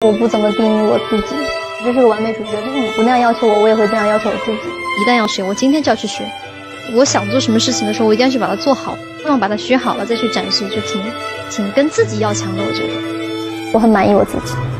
我不怎么定义我自己，这是个完美主义者，就是你不那样要求我，我也会这样要求我自己。 一旦要学，我今天就要去学。我想做什么事情的时候，我一定要去把它做好，不然把它学好了再去展示，就挺跟自己要强的。我觉得我很满意我自己。